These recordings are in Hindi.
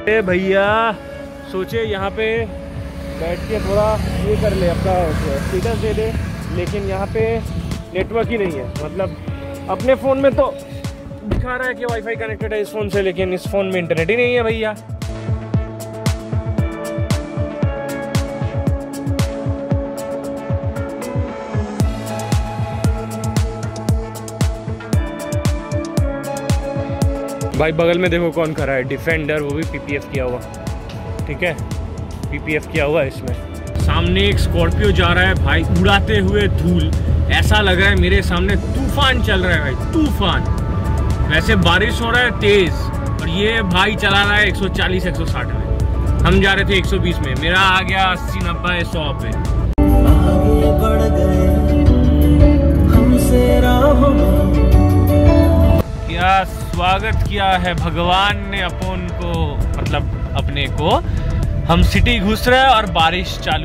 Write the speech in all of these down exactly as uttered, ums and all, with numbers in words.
छोटे भैया सोचे यहाँ पे बैठ के थोड़ा ये कर ले, अपना स्टेटस दे दे, लेकिन यहाँ पे नेटवर्क ही नहीं है। मतलब अपने फ़ोन में तो दिखा रहा है कि वाईफाई कनेक्टेड है इस फ़ोन से, लेकिन इस फ़ोन में इंटरनेट ही नहीं है भैया। भाई बगल में देखो कौन खड़ा है, डिफेंडर, वो भी पीपीएफ किया हुआ, ठीक है, पीपीएफ किया हुआ है इसमें। सामने एक स्कॉर्पियो जा रहा है भाई, उड़ाते हुए धूल, ऐसा लग रहा है मेरे सामने तूफान चल रहा है भाई, तूफान। वैसे बारिश हो रहा है तेज, और ये भाई चला रहा है एक सौ चालीस एक सौ साठ में, हम जा रहे थे एक सौ बीस में, मेरा आ गया अस्सी नब्बे सौ पे। आगे बढ़ गए हमसे राहों में, क्या स्वागत किया है भगवान ने अपन को, मतलब अपने को। हम सिटी घुस रहे हैं और बारिश चालू।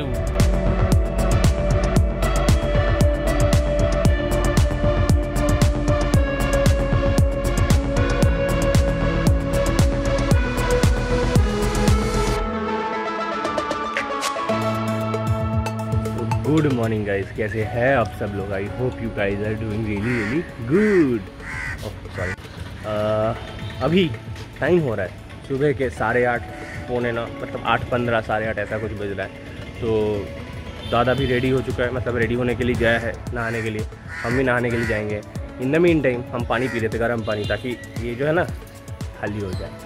गुड मॉर्निंग गाइस, कैसे हैं आप सब लोग? I hope you guys are doing really really good. Sorry, अभी टाइम हो रहा है सुबह के साढ़े आठ पौने नौ, मतलब आठ पंद्रह साढ़े आठ ऐसा कुछ बज रहा है। तो दादा भी रेडी हो चुका है, मतलब रेडी होने के लिए गया है नहाने के लिए, हम भी नहाने के लिए जाएंगे। इन द मीन टाइम हम पानी पी लेते, गर्म पानी, ताकि ये जो है ना खाली हो जाए।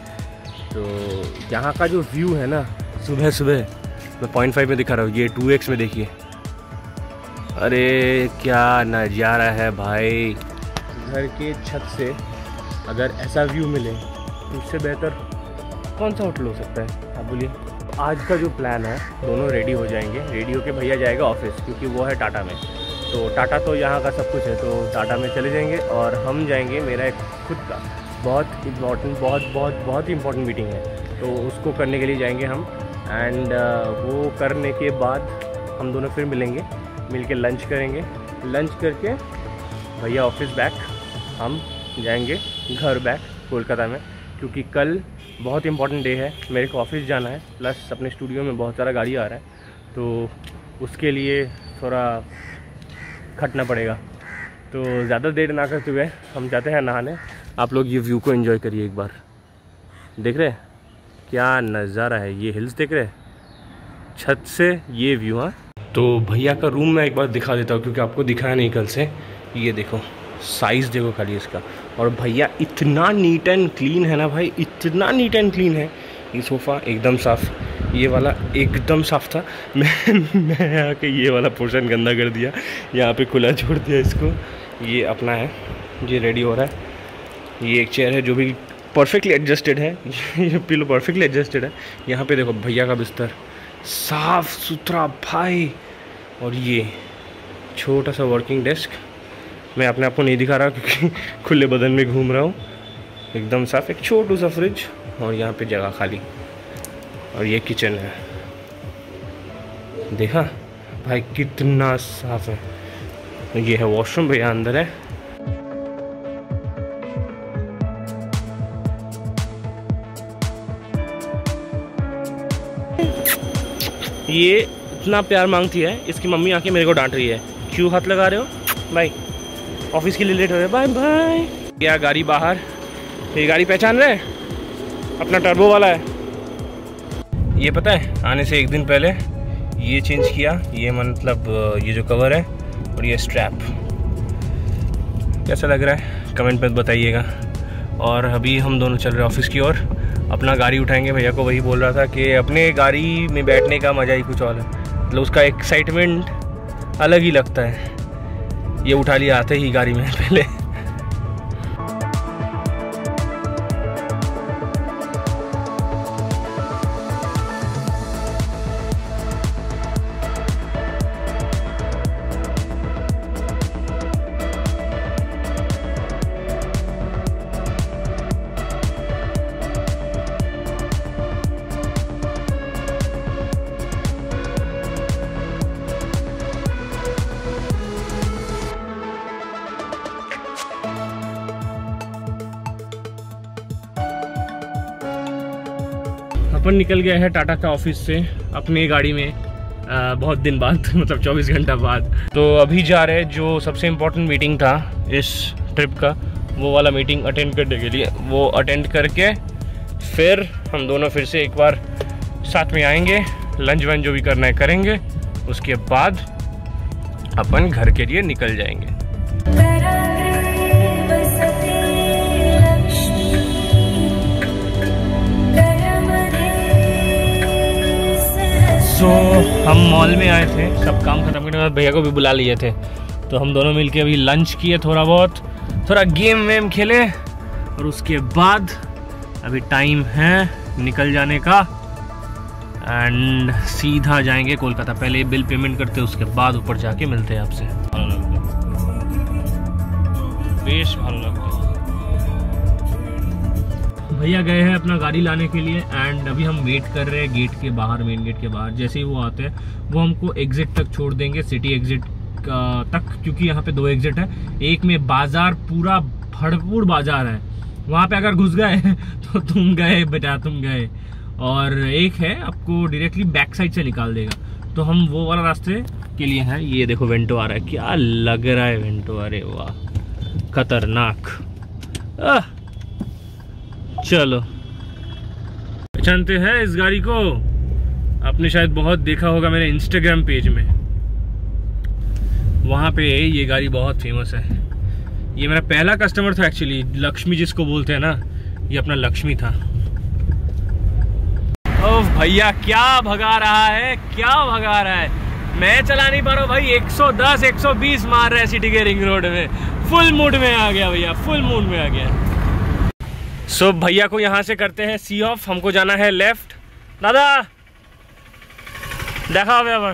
तो यहाँ का जो व्यू है ना सुबह सुबह, मैं पॉइंट फाइव में दिखा रहा हूँ, ये टू एक्स में देखिए, अरे क्या नज़ारा है भाई। घर के छत से अगर ऐसा व्यू मिले इससे बेहतर कौन सा होटल हो सकता है, आप बोलिए। आज का जो प्लान है, दोनों रेडी हो जाएंगे, रेडी होके भैया जाएगा ऑफिस, क्योंकि वो है टाटा में। तो टाटा तो यहाँ का सब कुछ है, तो टाटा में चले जाएंगे और हम जाएंगे, मेरा एक खुद का बहुत इम्पॉर्टेंट बहुत बहुत बहुत ही इम्पॉर्टेंट मीटिंग है, तो उसको करने के लिए जाएंगे हम। एंड वो करने के बाद हम दोनों फिर मिलेंगे, मिल के लंच करेंगे, लंच करके भैया ऑफिस बैक, हम जाएंगे घर बैक कोलकाता में, क्योंकि कल बहुत इंपॉर्टेंट डे है, मेरे को ऑफिस जाना है, प्लस अपने स्टूडियो में बहुत सारा गाड़ी आ रहा है, तो उसके लिए थोड़ा खटना पड़ेगा। तो ज़्यादा देर ना करते हुए हम जाते हैं नहाने। आप लोग ये व्यू को एंजॉय करिए एक बार, देख रहे हैं क्या नज़ारा है, ये हिल्स देख रहे हैं, छत से ये व्यू। हाँ, तो भैया का रूम मैं एक बार दिखा देता हूँ, क्योंकि आपको दिखाया नहीं कल से। ये देखो साइज़ देखो खाली इसका, और भैया इतना नीट एंड क्लीन है ना भाई, इतना नीट एंड क्लीन है। ये सोफ़ा एकदम साफ़, ये वाला एकदम साफ़ था, मैं मैं यहाँ के ये वाला पोर्शन गंदा कर दिया, यहाँ पे खुला छोड़ दिया इसको। ये अपना है, ये रेडी हो रहा है। ये एक चेयर है जो भी परफेक्टली एडजस्टेड है, ये पिलो परफेक्टली एडजस्टेड है। यहाँ पे देखो भैया का बिस्तर साफ़ सुथरा भाई, और ये छोटा सा वर्किंग डेस्क, मैं अपने आप को नहीं दिखा रहा क्योंकि खुले बदन में घूम रहा हूँ, एकदम साफ। एक छोटू सा फ्रिज, और यहाँ पे जगह खाली, और ये किचन है, देखा भाई कितना साफ है। ये है वॉशरूम, भैया अंदर है। ये इतना प्यार मांगती है, इसकी मम्मी आके मेरे को डांट रही है, क्यों हाथ लगा रहे हो भाई, ऑफिस के लिए लेट हो रहे, बाय बाय। क्या गाड़ी बाहर, ये गाड़ी पहचान रहे हैं, अपना टर्बो वाला है। ये पता है आने से एक दिन पहले ये चेंज किया, ये मतलब ये जो कवर है और ये स्ट्रैप, कैसा लग रहा है कमेंट में बताइएगा। और अभी हम दोनों चल रहे हैं ऑफिस की ओर, अपना गाड़ी उठाएंगे। भैया को वही बोल रहा था कि अपने गाड़ी में बैठने का मज़ा ही कुछ और है, मतलब उसका एक्साइटमेंट अलग ही लगता है। ये उठा लिया आते ही गाड़ी में पहले। अपन निकल गए हैं टाटा का ऑफिस से अपनी गाड़ी में आ, बहुत दिन बाद मतलब चौबीस घंटा बाद। तो अभी जा रहे हैं, जो सबसे इम्पोर्टेंट मीटिंग था इस ट्रिप का, वो वाला मीटिंग अटेंड करने के लिए। वो अटेंड करके फिर हम दोनों फिर से एक बार साथ में आएंगे, लंच वंच जो भी करना है करेंगे, उसके बाद अपन घर के लिए निकल जाएंगे। तो so, हम मॉल में आए थे, सब काम खत्म करने के बाद भैया को भी बुला लिए थे, तो हम दोनों मिलके अभी लंच किए, थोड़ा बहुत थोड़ा गेम वेम खेले, और उसके बाद अभी टाइम है निकल जाने का एंड सीधा जाएंगे कोलकाता। पहले बिल पेमेंट करते, उसके बाद ऊपर जाके मिलते हैं आपसे। भालो लगता बेश भालो लगता। भैया गए हैं अपना गाड़ी लाने के लिए एंड अभी हम वेट कर रहे हैं गेट के बाहर, मेन गेट के बाहर। जैसे ही वो आते हैं वो हमको एग्जिट तक छोड़ देंगे, सिटी एग्जिट तक, क्योंकि यहाँ पे दो एग्जिट है। एक में बाजार, पूरा भरपूर बाजार है, वहाँ पे अगर घुस गए तो तुम गए बेटा, तुम गए। और एक है आपको डायरेक्टली बैक साइड से निकाल देगा, तो हम वो वाला रास्ते के लिए हैं। ये देखो वेंटो आ रहा है, क्या लग रहा है वेंटो, अरे वाह खतरनाक। आह चलो पहचानते हैं इस गाड़ी को, आपने शायद बहुत देखा होगा मेरे इंस्टाग्राम पेज में, वहाँ पे ये गाड़ी बहुत फेमस है। ये मेरा पहला कस्टमर था एक्चुअली, लक्ष्मी जिसको बोलते हैं ना, ये अपना लक्ष्मी था। ओह भैया क्या भगा रहा है, क्या भगा रहा है, मैं चला नहीं पा रहा हूँ भाई। एक सौ दस एक सौ बीस मार रहा है सिटी के रिंग रोड में, फुल मूड में आ गया भैया, फुल मूड में आ गया। सो so, भैया को यहाँ से करते हैं सी ऑफ, हमको जाना है लेफ्ट। दादा देखा अब।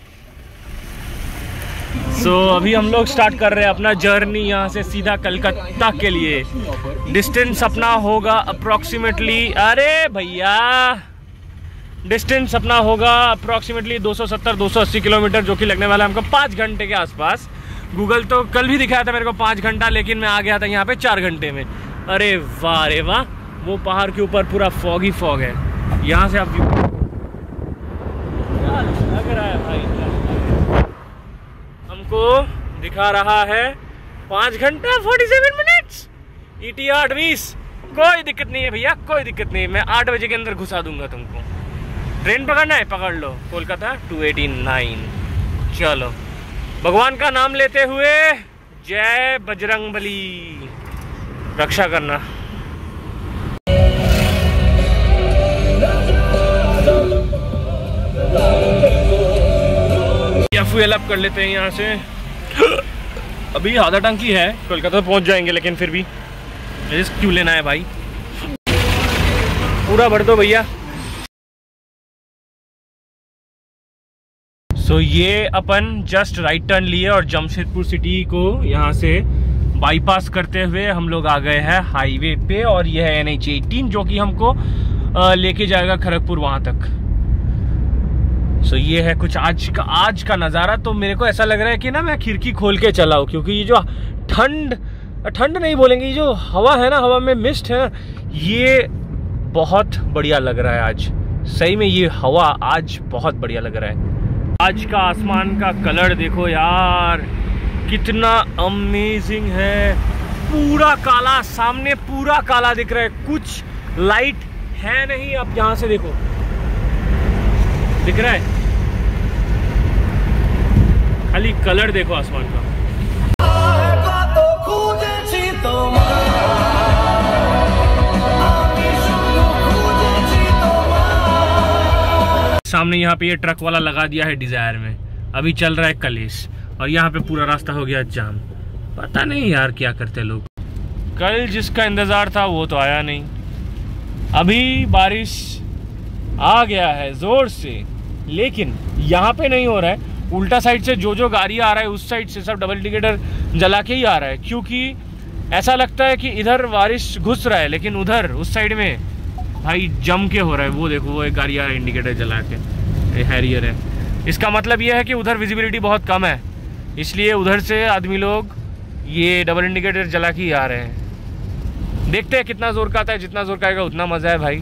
सो so, अभी हम लोग स्टार्ट कर रहे हैं अपना जर्नी यहाँ से सीधा कलकत्ता के लिए। डिस्टेंस अपना होगा अप्रोक्सीमेटली, अरे भैया डिस्टेंस अपना होगा अप्रोक्सीमेटली दो सौ सत्तर दो सौ अस्सी किलोमीटर, जो कि लगने वाला है हमको पाँच घंटे के आसपास। गूगल तो कल भी दिखाया था मेरे को पाँच घंटा, लेकिन मैं आ गया था यहाँ पे चार घंटे में। अरे वाह अरे वाह, वो पहाड़ के ऊपर पूरा फॉग ही फॉग है, यहाँ से आप व्यू क्या लग रहा है भाई। हमको दिखा रहा है पाँच घंटा forty seven minutes, E T आठ बीस। कोई दिक्कत नहीं है भैया, कोई दिक्कत नहीं, मैं आठ बजे के अंदर घुसा दूंगा तुमको। ट्रेन पकड़ना है पकड़ लो, कोलकाता टू एटी नाइन। चलो भगवान का नाम लेते हुए, जय बजरंगबली, रक्षा करना। या फ्यूल अप कर लेते हैं यहाँ से। अभी आधा टंकी है, कोलकाता पहुँच जाएंगे, लेकिन फिर भी रिस्क क्यों लेना है भाई, पूरा भर दो भैया। सो so, ये अपन जस्ट राइट टर्न लिए और जमशेदपुर सिटी को यहाँ से बाईपास करते हुए हम लोग आ गए हैं हाईवे पे, और ये है एन एच एटीन जो कि हमको लेके जाएगा खड़गपुर वहाँ तक। सो so, ये है कुछ आज का आज का नज़ारा। तो मेरे को ऐसा लग रहा है कि ना मैं खिड़की खोल के चलाऊँ, क्योंकि ये जो ठंड ठंड नहीं बोलेंगे, ये जो हवा है ना, हवा में मिस्ट है, ये बहुत बढ़िया लग रहा है आज। सही में ये हवा आज बहुत बढ़िया लग रहा है। आज का आसमान का कलर देखो यार, कितना अमेजिंग है। पूरा काला, सामने पूरा काला दिख रहा है, कुछ लाइट है नहीं। आप यहाँ से देखो, दिख रहा है, खाली कलर देखो आसमान का। सामने यहाँ पे ये ट्रक वाला लगा दिया है डिजायर में, अभी चल रहा है कलेश, और यहाँ पे पूरा रास्ता हो गया जाम। पता नहीं यार क्या करते लोग। कल जिसका इंतजार था वो तो आया नहीं। अभी बारिश आ गया है जोर से, लेकिन यहाँ पे नहीं हो रहा है। उल्टा साइड से जो जो गाड़ी आ रहा है उस साइड से सब डबल इंडिकेटर जला के ही आ रहा है, क्योंकि ऐसा लगता है कि इधर बारिश घुस रहा है, लेकिन उधर उस साइड में भाई जम के हो रहा है। वो देखो वो एक गाड़ी आ रहा है इंडिकेटर जला के, हैरियर है। इसका मतलब ये है कि उधर विजिबिलिटी बहुत कम है, इसलिए उधर से आदमी लोग ये डबल इंडिकेटर जला के ही आ रहे हैं। देखते हैं कितना जोर का आता है, जितना जोर का आएगा उतना मज़ा है भाई।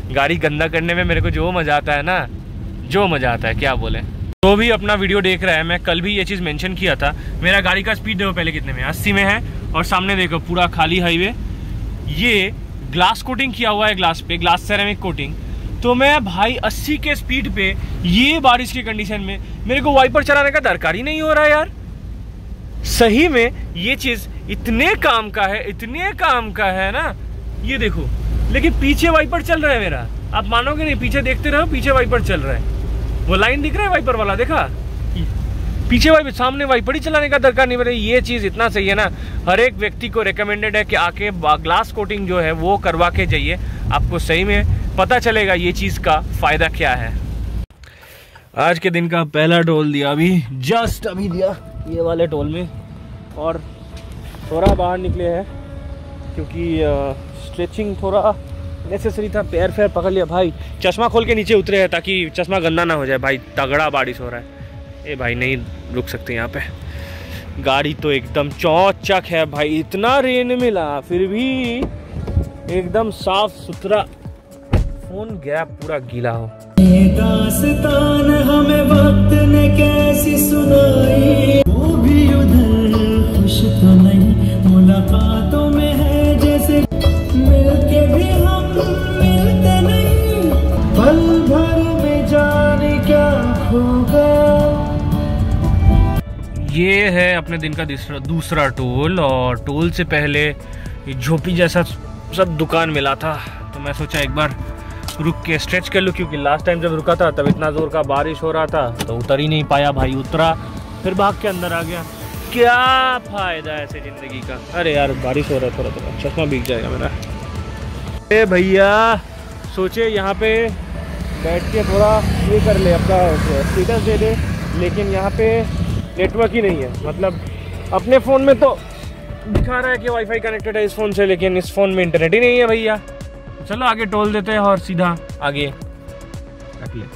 गाड़ी गंदा करने में मेरे को जो मज़ा आता है ना, जो मज़ा आता है क्या बोले। जो भी अपना वीडियो देख रहा है, मैं कल भी ये चीज़ मेंशन किया था, मेरा गाड़ी का स्पीड देखो पहले कितने में, अस्सी में है, और सामने देखो पूरा खाली हाईवे। ये ग्लास कोटिंग किया हुआ है, ग्लास पे ग्लास सेरेमिक कोटिंग। तो मैं भाई अस्सी के स्पीड पे ये बारिश की कंडीशन में मेरे को वाइपर चलाने का दरकार ही नहीं हो रहा यार। सही में ये चीज़ इतने काम का है, इतने काम का है ना, ये देखो। लेकिन पीछे वाइपर चल रहा है मेरा, आप मानोगे नहीं, पीछे देखते रहो, पीछे वाइपर चल रहा है। वो लाइन दिख रहा है वाइपर वाला, देखा? पीछे वाइपर, सामने वाइपर ही चलाने का दरकार नहीं। मेरे ये चीज़ इतना सही है ना, हर एक व्यक्ति को रिकमेंडेड है कि आके ग्लास कोटिंग जो है वो करवा के जाइए, आपको सही में पता चलेगा ये चीज़ का फ़ायदा क्या है। आज के दिन का पहला टोल दिया, अभी जस्ट अभी दिया ये वाले टोल में, और थोड़ा बाहर निकले हैं क्योंकि स्ट्रेचिंग थोड़ा नेसेसरी था। पैर फैर पकड़ लिया भाई, चश्मा खोल के नीचे उतरे हैं ताकि चश्मा गंदा ना हो जाए भाई, तगड़ा बारिश हो रहा है। ए भाई नहीं रुक सकते यहाँ पे, गाड़ी तो एकदम चौचक है भाई, इतना रेन मिला फिर भी एकदम साफ सुथरा। फोन गया पूरा गीला हो। दास्तान हमें वक्त ने कैसी सुनाई, वो भी उधर खुश तो नहीं, मुलाकातों में है जैसे मिलके भी हम मिलते नहीं, पल भर में जाने क्या होगा। ये है अपने दिन का दूसरा दूसरा टोल, और टोल से पहले झोपड़ी जैसा सब दुकान मिला था, तो मैं सोचा एक बार रुक के स्ट्रेच कर लूँ, क्योंकि लास्ट टाइम जब रुका था तब इतना जोर का बारिश हो रहा था तो उतर ही नहीं पाया भाई। उतरा फिर भाग के अंदर आ गया, क्या फायदा ऐसे जिंदगी का। अरे यार बारिश हो रहा है, थोड़ा थोड़ा चश्मा भीग जाएगा मेरा। अरे भैया सोचे यहाँ पे बैठ के थोड़ा ये कर ले, अपना स्टेटस दे दे, लेकिन यहाँ पे नेटवर्क ही नहीं है। मतलब अपने फ़ोन में तो दिखा रहा है कि वाईफाई कनेक्टेड है इस फ़ोन से, लेकिन इस फ़ोन में इंटरनेट ही नहीं है भैया। चलो आगे टोल देते हैं और सीधा आगे रख ले।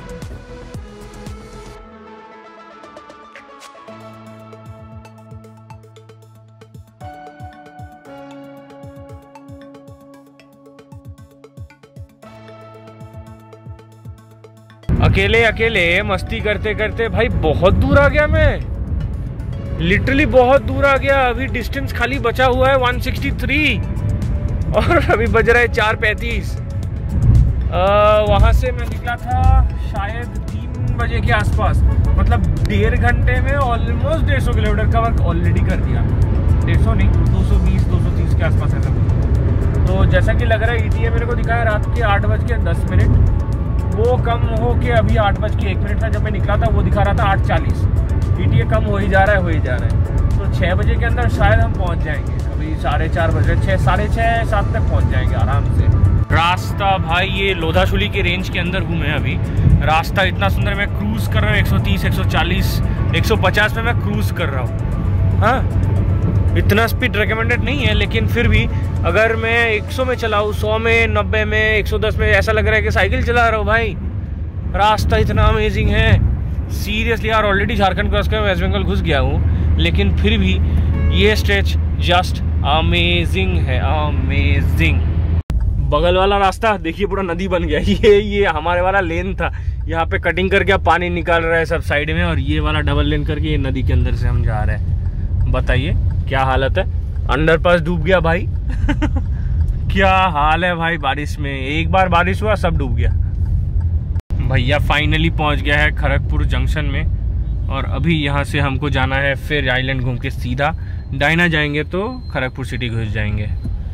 अकेले अकेले मस्ती करते करते भाई बहुत दूर आ गया मैं, लिटरली बहुत दूर आ गया। अभी डिस्टेंस खाली बचा हुआ है एक सौ तिरसठ, और अभी बज रहा है चार पैंतीस। वहाँ से मैं निकला था शायद तीन बजे के आसपास, मतलब डेढ़ घंटे में ऑलमोस्ट डेढ़ सौ किलोमीटर कवर ऑलरेडी कर दिया। डेढ़ सौ नहीं, दो सौ बीस दो सौ तीस के आसपास है सब। तो जैसा कि लग रहा है ईटीए मेरे को दिखाया रात के आठ बज के दस मिनट, वो कम हो के अभी आठ बज के एक मिनट था जब मैं निकला था, वो दिखा रहा था आठ चालीस। ईटीए कम हो ही जा रहा है हो ही जा रहा है। तो छः बजे के अंदर शायद हम पहुंच जाएंगे। अभी साढ़े चार बजे, छः साढ़े छः सात तक पहुंच जाएंगे आराम से। रास्ता भाई ये लोधाशुली के रेंज के अंदर हूँ मैं अभी। रास्ता इतना सुंदर, मैं क्रूज़ कर रहा हूँ एक सौ तीस एक सौ चालीस एक सौ पचास में मैं क्रूज़ कर रहा हूँ। हाँ इतना स्पीड रिकमेंडेड नहीं है, लेकिन फिर भी अगर मैं एक सौ में चलाऊँ, सौ में, नब्बे में, एक सौ दस में, ऐसा लग रहा है कि साइकिल चला रहा हूँ भाई। रास्ता इतना अमेजिंग है सीरियसली यार। ऑलरेडी झारखंड क्रॉस कर वेस्ट बंगाल घुस गया हूँ, लेकिन फिर भी ये स्ट्रेच जस्ट अमेजिंग है, अमेजिंग। बगल वाला रास्ता देखिए पूरा नदी बन गया। ये ये हमारे वाला लेन था, यहाँ पे कटिंग करके पानी निकाल रहा है सब साइड में, और ये वाला डबल लेन करके ये नदी के अंदर से हम जा रहे हैं। बताइए क्या हालत है। अंडरपास डूब गया भाई क्या हाल है भाई बारिश में। एक बार बारिश हुआ सब डूब गया। भैया फाइनली पहुंच गया है खड़गपुर जंक्शन में, और अभी यहाँ से हमको जाना है फिर आइलैंड घूम के सीधा डायना जाएंगे तो खड़गपुर सिटी घुस जाएंगे।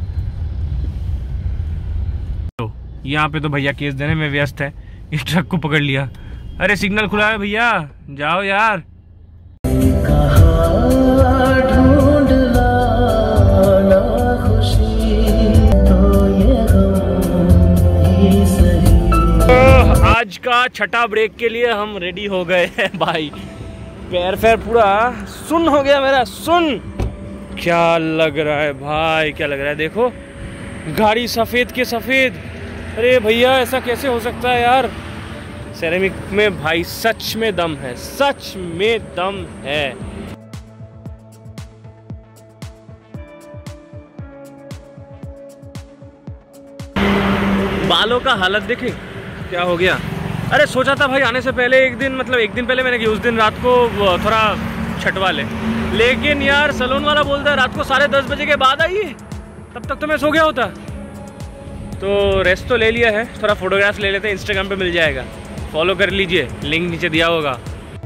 तो यहाँ पे तो भैया केस देने में व्यस्त है, इस ट्रक को पकड़ लिया। अरे सिग्नल खुला है भैया, जाओ यार। आज का छठा ब्रेक के लिए हम रेडी हो गए हैं भाई। पैर पैर पूरा सुन हो गया मेरा, सुन। क्या लग रहा है भाई, क्या लग रहा है। देखो गाड़ी सफ़ेद के सफ़ेद। अरे भैया ऐसा कैसे हो सकता है यार। सेरेमिक में भाई सच में दम है, सच में दम है। बालों का हालत देखे क्या हो गया। अरे सोचा था भाई आने से पहले एक दिन, मतलब एक दिन पहले मैंने कि उस दिन रात को थोड़ा छटवा ले, लेकिन यार सैलून वाला बोलता है रात को साढ़े दस बजे के बाद आइए, तब तक तो मैं सो गया होता। तो रेस्ट तो ले लिया है, थोड़ा फोटोग्राफ्स ले लेते हैं, इंस्टाग्राम पे मिल जाएगा, फॉलो कर लीजिए, लिंक नीचे दिया होगा।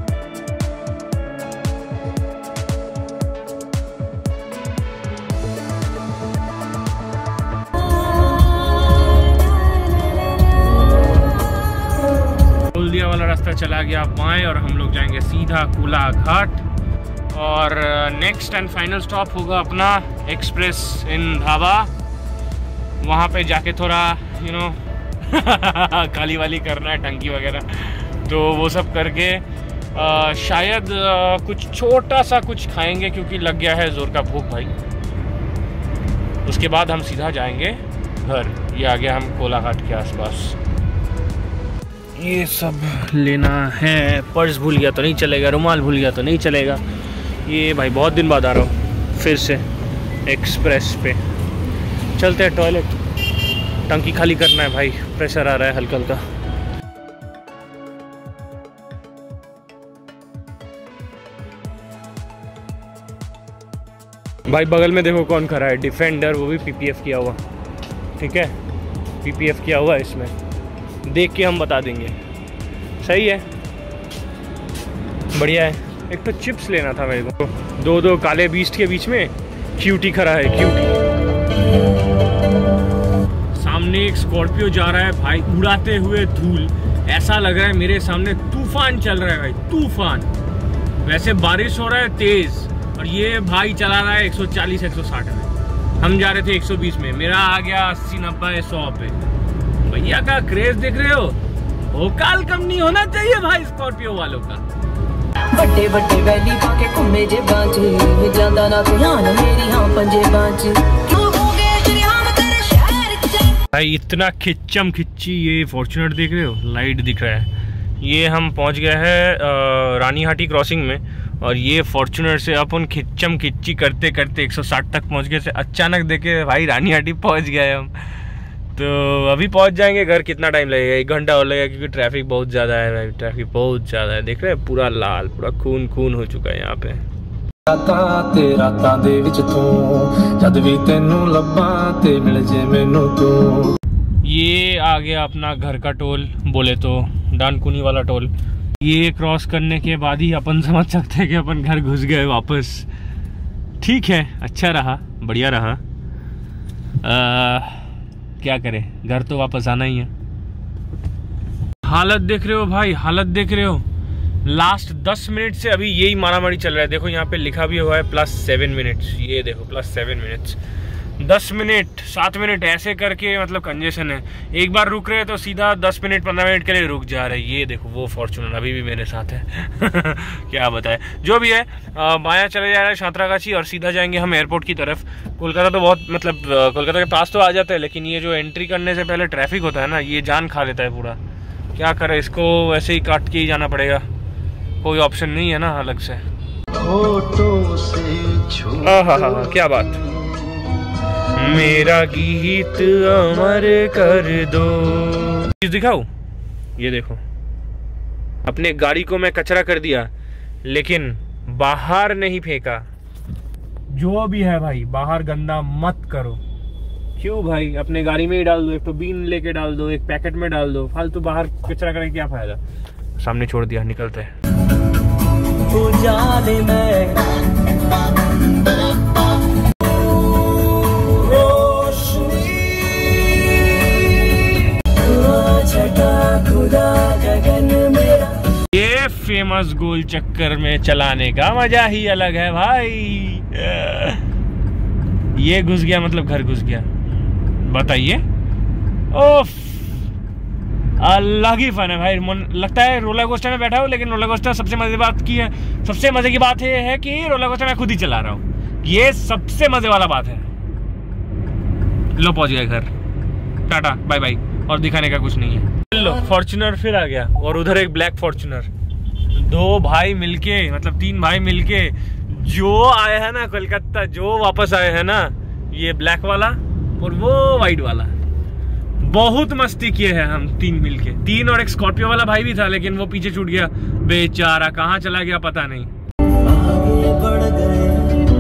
हल्दिया वाला रास्ता चला गया बाएं और हम लोग जाएंगे सीधा कूला घाट, और नेक्स्ट एंड फाइनल स्टॉप होगा अपना एक्सप्रेस इन ढाबा। वहाँ पे जाके थोड़ा यू नो खाली वाली करना है, टंकी वगैरह, तो वो सब करके आ, शायद आ, कुछ छोटा सा कुछ खाएंगे क्योंकि लग गया है जोर का भूख भाई। उसके बाद हम सीधा जाएंगे घर। ये आ गया हम कोला घाट के आसपास। ये सब लेना है, पर्स भूल गया तो नहीं चलेगा, रुमाल भूल गया तो नहीं चलेगा। ये भाई बहुत दिन बाद आ रहा हूँ फिर से एक्सप्रेस पे। चलते हैं टॉयलेट, टंकी खाली करना है भाई, प्रेशर आ रहा है हल्का हल्का। भाई बगल में देखो कौन खड़ा है, डिफेंडर, वो भी पीपीएफ किया हुआ, ठीक है, पीपीएफ किया हुआ है इसमें, देख के हम बता देंगे। सही है, बढ़िया है। एक तो चिप्स लेना था मेरे को, दो दो काले बीस्ट के बीच में क्यूटी खड़ा है, क्यूटी। सामने एक स्कॉर्पियो जा रहा है भाई, उड़ाते हुए धूल, ऐसा लग रहा है मेरे सामने तूफान चल रहा है भाई, तूफान। वैसे बारिश हो रहा है तेज, और ये भाई चला रहा है एक सौ चालीस एक सौ साठ में, हम जा रहे थे एक सौ बीस में, मेरा आ गया अस्सी नब्बे सौ पे। भैया का क्रेज देख रहे हो, भोकाल कम नहीं होना चाहिए भाई स्कॉर्पियो वालों का। बड़े बड़े वैली पाके घूमे जे बांचे, जांदा ना ध्यान मेरी हां पंजे बांचे, क्यों हो गए श्रीराम तेरे शहर च। भाई इतना खिच्चम खिच्ची, ये फॉर्च्यूनर देख रहे हो, लाइट दिख रहा है। ये हम पहुंच गए हैं रानीहाटी क्रॉसिंग में, और ये फॉर्च्यूनर से अपन खिच्चम खिच्ची करते करते एक सौ साठ तक पहुंच गए। अचानक देखे भाई रानीहाटी पहुंच गए हम। तो अभी पहुंच जाएंगे घर। कितना टाइम लगेगा? एक घंटा और लगेगा क्योंकि ट्रैफिक बहुत ज़्यादा है भाई, ट्रैफिक बहुत ज़्यादा है। देख रहे हैं पूरा लाल, पूरा खून खून हो चुका है यहाँ पे। ये आ गया अपना घर का टोल, बोले तो डानकुनी वाला टोल। ये क्रॉस करने के बाद ही अपन समझ सकते हैं कि अपन घर घुस गए वापस। ठीक है, अच्छा रहा, बढ़िया रहा। आ, क्या करें, घर तो वापस आना ही है। हालत देख रहे हो भाई, हालत देख रहे हो। लास्ट दस मिनट से अभी यही मारामारी चल रहा है। देखो यहाँ पे लिखा भी हुआ है प्लस सेवन मिनट्स, ये देखो प्लस सेवन मिनट्स। दस मिनट सात मिनट ऐसे करके मतलब कंजेशन है। एक बार रुक रहे तो सीधा दस मिनट पंद्रह मिनट के लिए रुक जा रहे। ये देखो वो फॉर्च्यूनर अभी भी मेरे साथ है। क्या बताए, जो भी है। बायां चले जा रहा है सांतरागाछी, और सीधा जाएंगे हम एयरपोर्ट की तरफ। कोलकाता तो बहुत मतलब कोलकाता के पास तो आ जाता है, लेकिन ये जो एंट्री करने से पहले ट्रैफिक होता है ना, ये जान खा लेता है पूरा। क्या करे, इसको वैसे ही काट के ही जाना पड़ेगा, कोई ऑप्शन नहीं है ना अलग से। हाँ हाँ हाँ, क्या बात। मेरा गीत अमर कर दो। चीज दिखाऊं, ये देखो, अपने गाड़ी को मैं कचरा कर दिया, लेकिन बाहर नहीं फेंका। जो भी है भाई, बाहर गंदा मत करो। क्यों भाई, अपने गाड़ी में ही डाल दो, एक तो बीन लेके डाल दो, एक पैकेट में डाल दो, फालतू बाहर कचरा करने क्या फायदा। सामने छोड़ दिया, निकलते हैं। ये फेमस गोल चक्कर में चलाने का मजा ही अलग है भाई। ये घुस गया मतलब घर घुस गया, बताइए। ओफ, अलग ही फन है भाई। मन लगता है रोलर कोस्टर में बैठा हूँ, लेकिन रोलर कोस्टर सबसे मजे की बात की है सबसे मजे की बात ये है कि रोलर कोस्टर मैं खुद ही चला रहा हूँ। ये सबसे मजे वाला बात है। लो पहुंच गए घर, टाटा बाय बाय, और दिखाने का कुछ नहीं है। लो फॉर्च्यूनर फिर आ गया, और उधर एक ब्लैक फॉर्च्यूनर। दो भाई मिलके, मतलब तीन भाई मिलके जो आए हैं ना कोलकाता, जो वापस आए हैं ना, ये ब्लैक वाला और वो वाइट वाला, बहुत मस्ती किए हैं हम तीन मिलके, तीन और एक स्कॉर्पियो वाला भाई भी था लेकिन वो पीछे छूट गया बेचारा, कहाँ चला गया पता नहीं। आगे बढ़ गए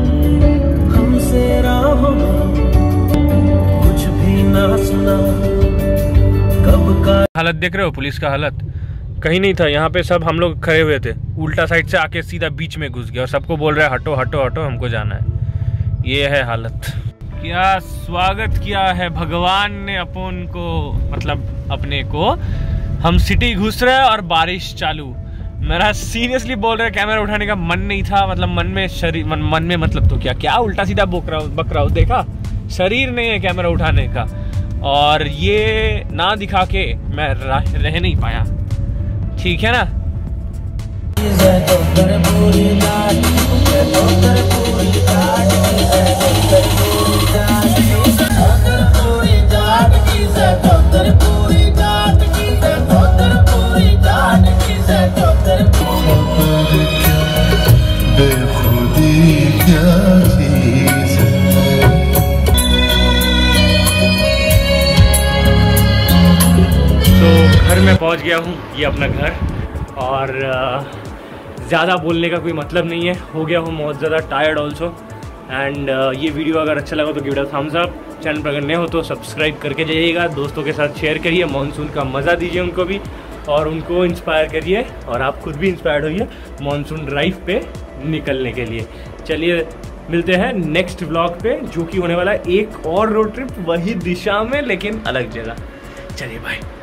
हमसे राहों में, कुछ भी ना सुना कब का। हालत देख रहे हो पुलिस का हालत, कहीं नहीं था यहाँ पे, सब हम लोग खड़े हुए थे, उल्टा साइड से आके सीधा बीच में घुस गया और सबको बोल रहा है हटो हटो हटो हमको जाना है। ये है हालत। क्या स्वागत किया है भगवान ने अपन को, मतलब अपने को। हम सिटी घुस रहे हैं और बारिश चालू। मेरा सीरियसली बोल रहे कैमरा उठाने का मन नहीं था, मतलब मन में शरीर मन, मन में मतलब तो क्या क्या उल्टा सीधा बोक रहा हूँ बक रहा हूँ, देखा शरीर नहीं है कैमरा उठाने का। और ये ना दिखा के मैं रह नहीं पाया, ठीक है ना। तो घर में पहुंच गया हूँ, ये अपना घर। और ज़्यादा बोलने का कोई मतलब नहीं है, हो गया हूँ बहुत ज़्यादा टायर्ड ऑल्सो। एंड ये वीडियो अगर अच्छा लगा तो give it a thumbs up. Channel पर अगर नए हो तो सब्सक्राइब करके जाइएगा, दोस्तों के साथ शेयर करिए, मानसून का मज़ा दीजिए उनको भी और उनको इंस्पायर करिए और आप खुद भी इंस्पायर्ड होइए मानसून ड्राइव पे निकलने के लिए। चलिए मिलते हैं नेक्स्ट व्लॉग पे, जो कि होने वाला है एक और रोड ट्रिप वही दिशा में लेकिन अलग जगह। चलिए बाय।